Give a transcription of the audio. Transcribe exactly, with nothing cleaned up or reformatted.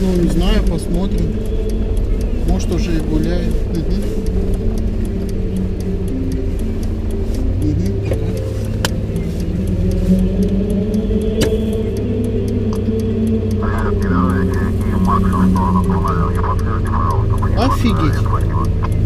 Ну, не знаю, посмотрим. Может, уже и гуляет. Угу. Угу, пока. Офигеть.